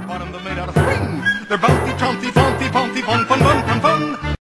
bottom, they're made out of spring. They're bouncy, trouncy, flouncy, pouncy, pon, pon, pon.